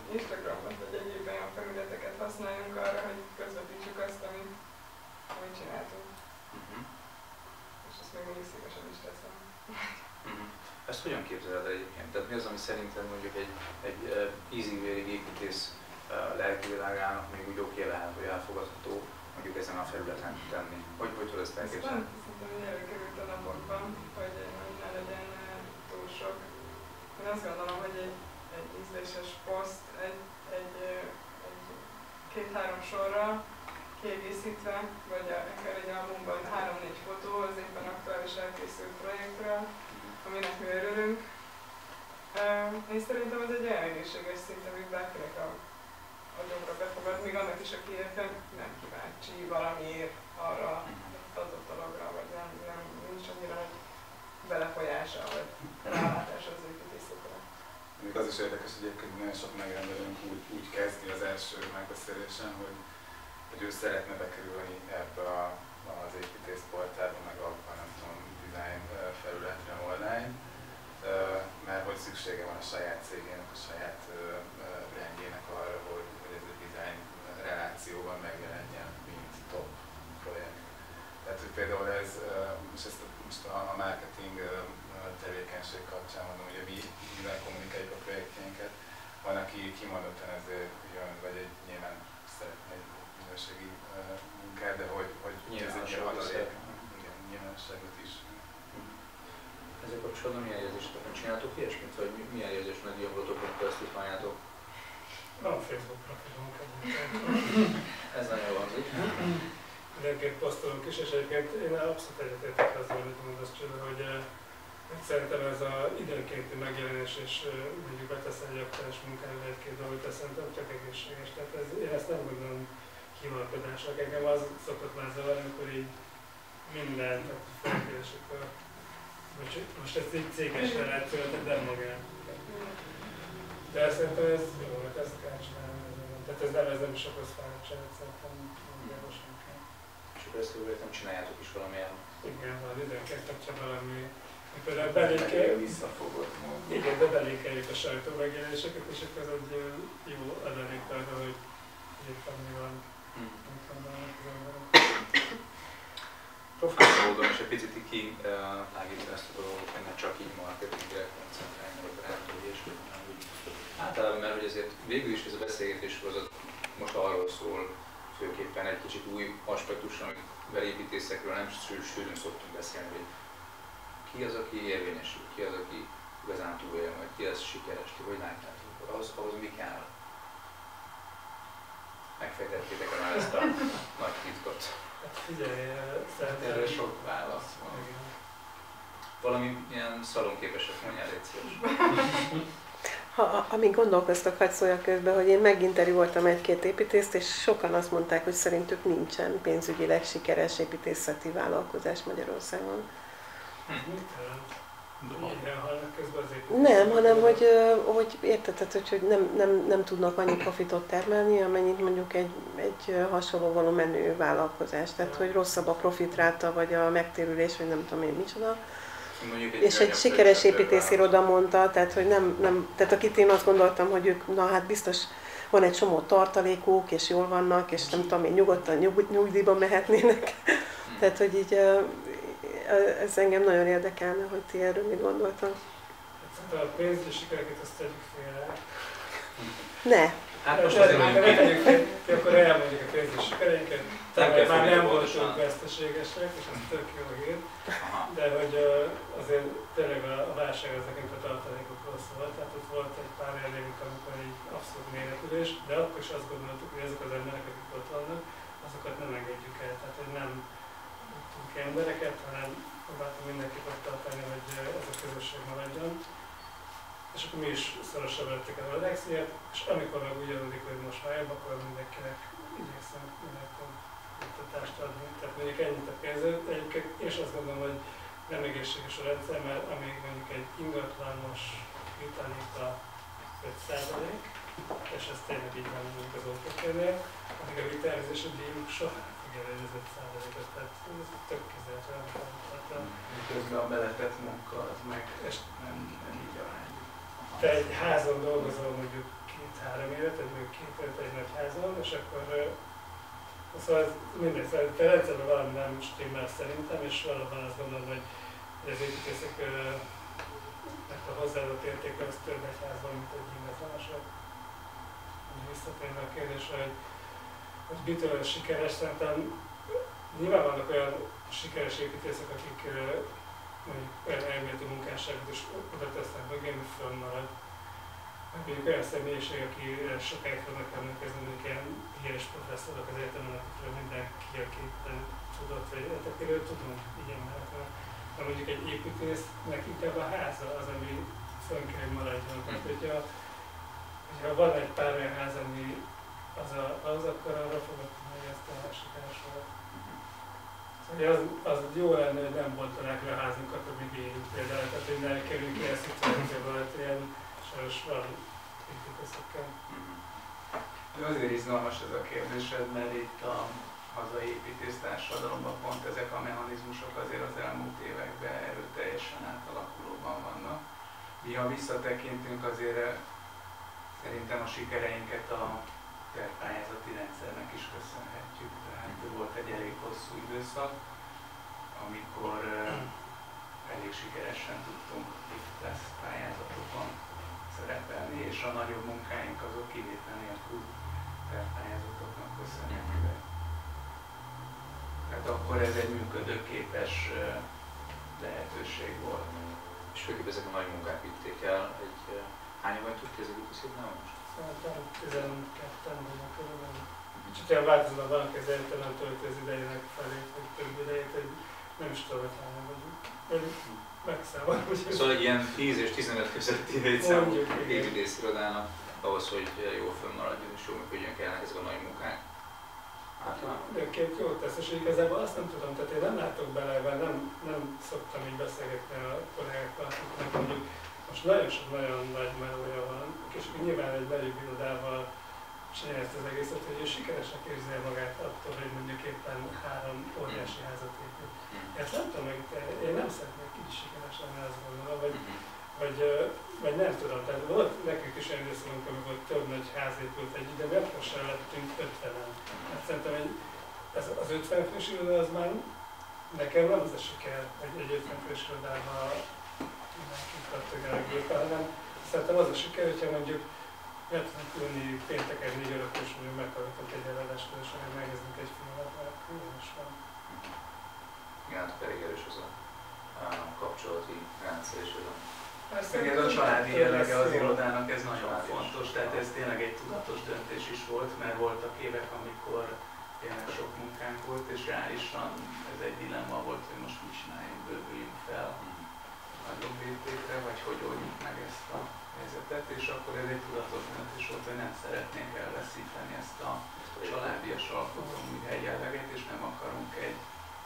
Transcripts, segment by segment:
Instagramot vagy egyéb olyan felületeket használjunk arra, hogy közvetítsük azt, amit csináltunk. És ezt még mindig szívesen is teszem. Ezt hogyan képzeled el egyébként? Tehát mi az, ami szerinted mondjuk egy ízig-vérig építész lelkivilágának még úgy oké lehet, hogy elfogadható mondjuk ezen a felületen tenni? Hogy tudod ezt elképzelni? Szerintem, hogy előkerült a napokban, hogy ne legyen túl sok. Én azt gondolom, hogy egy ízléses poszt egy 2-3 sorra kiegészítve, vagy akár egy albumban 3-4 fotó az éppen aktuális elkészült projektről, aminek mi örülünk. Én szerintem ez egy olyan egészséges szint, amit bárkinek a gyomra befogad, még annak is, aki értem nem kíváncsi valamiért arra az adott dologra, vagy nincs annyira nagy belefolyása, vagy rálátása az építészetre. Még az is érdekes, hogy egyébként nagyon sok megrendelőnk úgy kezdi az első megbeszélésen, hogy ő szeretne bekerülni ebbe az építészportálba, meg abban, nem tudom, design felületre online, mert hogy szüksége van a saját cégének, a saját brandjének arra, hogy ez a design relációban megjelenjen, mint top projekt. Tehát, hogy például ez, most a marketing tevékenység kapcsán mondom, hogy mivel kommunikáljuk a projektjénket, van, aki kimondottan ezért jön, vagy nyilván szeretne egy minőségi munkát, de hogy ez egy nyilvánosságot is. Ezzel kapcsolatban milyen érzéseket csináltok ilyesmit, vagy milyen érzés nagy diablotok, amikor ezt használjátok? Van Facebook profilunk egyébként. Ez nagyon hangzik. Mindenként posztolunk is, és egyébként én abszolút egyetértek azzal, hogy mondasz Csilla, hogy szerintem ez az időnkénti megjelenés, és mondjuk beteszem egy aktuális munkára egy-két dolgot, ez szerintem csak egészséges. Tehát én ezt nem gondolom hivalkodásnak. Engem az szokott már zavarni, amikor így mindent, tehát felkeresik most ezt így cégesen lehet született, de magán. De szerintem ez jó, mert ezt kell csinálni. Tehát ez nem is okoz fáradtságot, szerintem magából senki. És akkor ezt jól értem, csináljátok is valamilyen? Igen, van időnként csak valami. Például belékeljük, visszafogott módon. igen, de belékeljük a sajtó megjelenéseket, és akkor ez egy jó adalék arra, hogy éppen mi van, mit mondanak az emberek. Professzor módon is egy picit kitágítani ezt a dolgot, hogy ne csak így marketingre koncentrálni, vagy brandolás, hanem úgy általában, mert hogy azért végül is ez a beszélgetés sorozat most arról szól, főképpen egy kicsit új aspektusra, amivel építészekről nem sűrűn szoktunk beszélni, hogy ki az, aki érvényesül, ki az, aki igazán túlélje, vagy ki az sikeres, ki hogy látjátok, ahhoz mi kell? Megfejtettétek már ezt a nagy titkot. Hát figyelj, szerintem... Erre sok válasz van. Igen. Valami ilyen szalonképesek mondjál, légy szíves. Amíg gondolkoztok, hadd szóljak közben, hogy én meginterjúoltam egy-két építészt, és sokan azt mondták, hogy szerintük nincsen pénzügyileg sikeres építészeti vállalkozás Magyarországon. Mit igen, hallnak közben az építés? Nem, hanem hogy érted, hogy nem tudnak annyi profitot termelni, amennyit mondjuk egy hasonló volumenű vállalkozás. Tehát, hogy rosszabb a profitráta, vagy a megtérülés, vagy nem tudom én micsoda. És egy sikeres építésziroda mondta, tehát, hogy tehát akit én azt gondoltam, hogy ők, na hát biztos van egy csomó tartalékuk, és jól vannak, és nem tudom én, nyugodtan nyugdíjba mehetnének. Tehát, hogy így ez engem nagyon érdekelne, hogy ti erről mit gondoltam. Hát a pénzügyi sikereket azt tegyük félre. Ne! Hát most azért mondjuk akkor elmondjuk a pénzügyi sikereinket. Tehát már nem voltunk veszteségesek, és ez tök jó hír. De hogy azért tényleg a válság az nekünk a tartalékokról szólt. Tehát ott volt egy pár érvénk, amikor egy abszolút méretülés, de akkor is azt gondoltuk, hogy azok az emberek, akik ott vannak, azokat nem engedjük el. Tehát, hogy nem tudtunk ki embereket, hanem próbáltunk mindenkit ott tartani, hogy ez a közösség maradjon. És akkor mi is szorosabb lettek a Alexiát, és amikor meg úgy adódik, hogy most már jobb, akkor mindenkinek igyekszem mindenkor juttatást adni. Tehát mondjuk ennyit a pénzért. Egyébként én is azt gondolom, hogy nem egészséges a rendszer, mert amíg mondjuk egy ingatlanos vitanika 5%, és ez tényleg így van mondjuk az OTP-nél, addig a vitelezési díjuk soha nem fog elérni az 5%-ot, tehát ez tök kezelhetően. Közben a beletett munka az meg nem így arányú. Te egy házon dolgozol mondjuk 2-3 éve, és akkor szóval ez mindegy, szóval rendszerben valami nem stimmel szerintem, és valóban azt gondolom, hogy az építészeknek a hozzáadott értéke az több egyházban, mint egy ingatlanosok. Visszatérve a kérdésre, hogy mitől sikeres, szerintem nyilván vannak olyan sikeres építészek, akik mondjuk olyan elméleti munkásságot is oda tesznek mögé, hogy fönnmarad. Mondjuk olyan személyiség, aki sokáig fognak emlékezni, mondjuk ilyen híres professzorok az egyetemen, akikről mindenki, aki tudott, vagy akiről tudunk ilyen mellett. De mondjuk egy építésznek inkább a háza az, ami fönn kell, hogy maradjon. Tehát, hogyha van egy pár olyan ház, ami az akkor arra fogod meg ezt a sikeres volt. Az jó lenne, hogy nem bontanák le a házunkat, hogy még élünk például, tehát hogy ne kerüljünk ilyen szituációba, hogy ilyen sajnos van építészekkel. Azért izgalmas ez a kérdésed, mert itt a hazai építész társadalomban pont ezek a mechanizmusok azért az elmúlt években erőteljesen átalakulóban vannak. Mi, ha visszatekintünk, azért szerintem a sikereinket a tervpályázati rendszernek is köszönhetjük. Tehát volt egy elég hosszú időszak, amikor elég sikeresen tudtunk IFTESZ pályázatokon szerepelni, és a nagyobb munkáink azok kivétel nélkül tervpályázatoknak köszönhetőek. Tehát akkor ez egy működőképes lehetőség volt. És főképp ezek a nagy munkák vitték el. Hányan vagytok kezdődő szépen most? Szerintem 12-en vannak körülbelül. Kicsit olyan változóan vannak az egyetemen töltő az idejének felé, vagy több idejét, hogy nem is tudom, hogy hányan vagyunk. Vagy megszámolom. Szóval egy ilyen 10 és 15 közötti létszámú építészirodának ahhoz, hogy jól fönnmaradjon és jól működjön kellene ezek a nagy munkák. Két jót tesz, és igazából azt nem tudom, tehát én nem látok bele, mert nem szoktam így beszélgetni a kollégákkal, akiknek mondjuk most nagyon sok nagyon nagy melója van, és nyilván egy nagyobb irodával csinálja ezt az egészet, hogy ő sikeresnek érzi magát attól, hogy mondjuk éppen 3 óriási házat épít. Ezt nem tudom meg, én nem szeretnék így sikeres lenni, azt gondolom, vagy nem tudom, tehát volt nekünk is olyan időszakunk, amikor több nagy ház épült egy ide, mert most sem lettünk 50-en. Hát szerintem az 50 fős iroda az már nekem nem az a siker, hogy egy 50 fős irodában mindenki kattogál a géppel, hanem szerintem az a siker, hogyha mondjuk le tudunk ülni pénteken 4 órakor, és mondjuk meghallgatunk egy előadást, és megnézzünk egy filmet, mert jó is van. Igen, hát elég erős az a kapcsolati rendszer és ez a... Ez a családi jellege az irodának, ez nagyon fontos, tehát ez tényleg egy tudatos döntés is volt, mert voltak évek, amikor tényleg sok munkánk volt, és reálisan ez egy dilemma volt, hogy most mit csináljunk, bővüljünk fel nagyobb léptékre, vagy hogy oldjuk meg ezt a helyzetet, és akkor ez egy tudatos döntés volt, hogy nem szeretnénk elveszíteni ezt a családias alkotóműhely jelleget, és nem akarunk egy...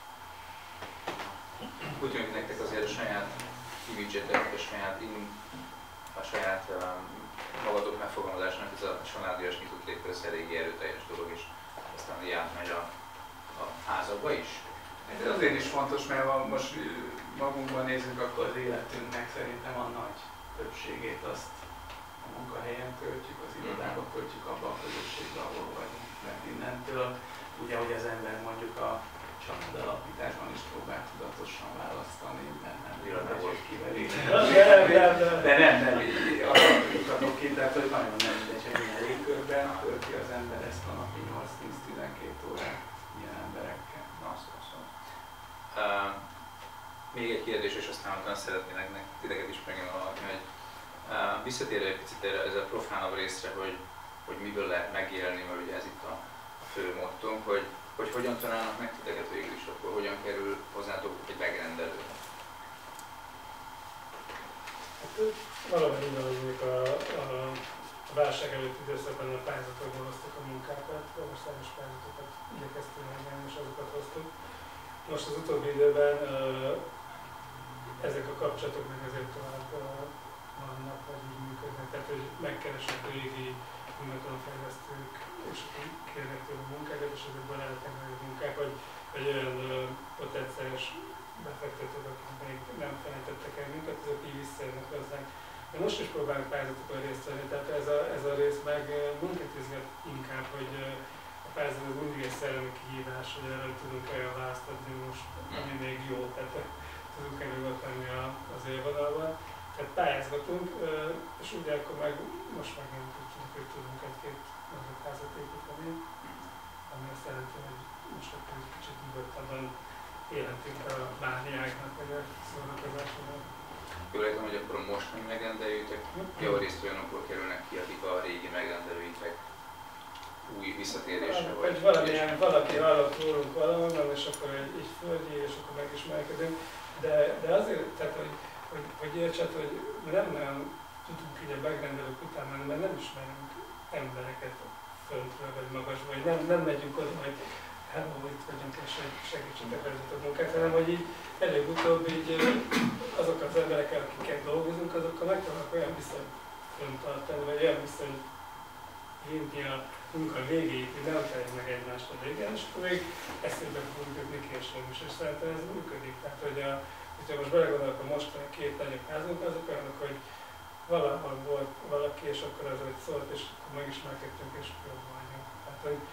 Úgy tűnik nektek azért a saját imidzsetek, a saját magatok megfogalmazásnak ez a családias nyitott légkör, ez eléggé erőteljes dolog, és aztán így átmegy a házakba is. Ez azért is fontos, mert ha most magunkban nézzük, akkor az életünknek szerintem a nagy többségét azt a munkahelyen töltjük, az irodába töltjük, abba a közösségbe, ahol vagyunk. Mert innentől, ugye, hogy az ember mondjuk a családalapításban is próbál tudatosan választani, mert nem irodából kivel de nem alakíthatok ki, tehát hogy nagyon nem mindegy, hogy milyen légkörben tölti az ember ezt a napi 8-10-12 órát ilyen emberekkel. Na, azt köszönöm. Még egy kérdés, és aztán utána szeretnének titeket is meghallgatni, hogy visszatérve egy picit erre, ez a profánabb részre, hogy miből lehet megélni, mert ugye ez itt a fő mottónk, hogy hogyan találnak meg titeket végül is, akkor hogyan kerül hozzátok egy megrendelő? Hát, valami így van, a válság előtti időszakban a pályázatokból hoztuk a munkákat, országos pályázatokat igyekeztünk megjelni, és azokat hoztuk. Most az utóbbi időben ezek a kapcsolatok meg azért tovább vannak, vagy így működnek, tehát hogy megkeresnek régi ingatlanfejlesztők, és kérnek tőle munkákat, és ezekből lehetnek meg a munkák, vagy olyan potenciális befektetők, akik még nem felejtettek el minket, azok így visszajönnek hozzánk. De most is próbálunk pályázatokon részt venni, tehát ez a rész meg minket izgat inkább, hogy a pályázat az mindig egy szellemi kihívás, hogy erre tudunk olyan választ adni most, ami még jó, tehát tudunk előtt lenni az élvonalban. Tehát pályázgatunk, és ugye akkor most meg nem tudjuk, hogy tudunk egy-két nagyobb házat építeni, ami azt jelenti, hogy most akkor egy kicsit nyugodtabban élhetünk a mániáknak, vagy a szórakozásnak. Jól értem, hogy akkor most még megrendelőitek, javarészt olyanokból kerülnek ki, akik a régi megrendelőitek új visszatérésre vagy. Valaki hallott rólunk valahonnan, és akkor így földi, és akkor megismerkedünk. De azért, tehát, hogy értsed, hogy nem nagyon tudunk így a megrendelők után menni, mert nem ismerünk embereket föntről vagy magasból, vagy nem megyünk oda, hogy hello, itt vagyunk és segítsetek vezető munkát, hanem hogy így előbb-utóbb így azok az emberekkel, akikkel dolgozunk, azokkal megtanulnak olyan viszonyt föntartani, vagy olyan viszonyt hinni a munka végéig, hogy ne akarjuk meg egymást a végén, és akkor még eszébe fogunk jutni később is, és szerintem ez működik. Tehát, hogyha most belegondolok, a mostani két nagyobb házunk, azok olyanok, hogy valahol volt valaki, és akkor az, hogy szólt, és akkor megismerkedtünk, és jobban vagyunk. Tehát, hogy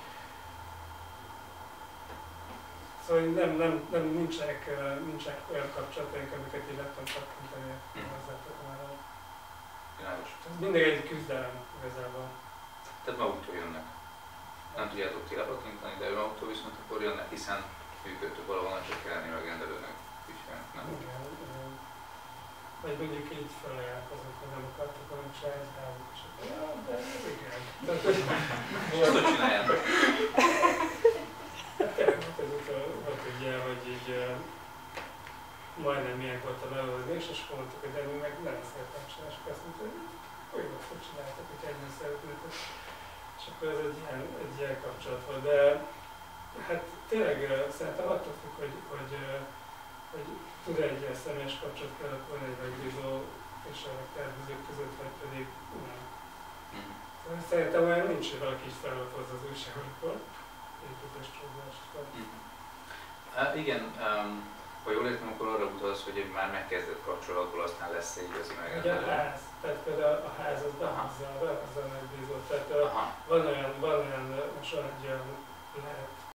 szóval nincsenek olyan kapcsolataink, amiket így lettem takkintani hozzátok már. Mindig egy küzdelem igazából. Tehát maguktól jönnek. Nem tudjátok ti lepattintani, de ő maguktól viszont akkor jönnek, hiszen működtök valahol, csak kell lenni megrendelőnek, ügyfelnek, nem? Igen. Vagy mondjuk így felajánlkozok, hogy nem akartok valami saját házuk, és akkor ja, de igen. Most hogy csináljátok? Volt egy ilyen, hogy így majdnem ilyen voltam előzni, és akkor mondtuk, hogy de mi meg nem szeretem csinálni, és azt mondta, hogy olyan hogy csináltak, hogy egyben szeretnétek. És akkor ez egy ilyen kapcsolat volt, de hát tényleg szerintem attól függ, hogy tud egy ilyen személyes kapcsolat kialakulni egy megbízó és a tervezők között, vagy pedig nem. Szerintem olyan nincs, hogy valaki is felhozza az újságokból, építéscsózásokat. Igen, ha jól értem, akkor arra utalsz, hogy már megkezdett kapcsolatból aztán lesz egy igazi megrendelő. Ugye a ház, tehát például a ház az behozza a megbízót, tehát van olyan, most van egy olyan lehet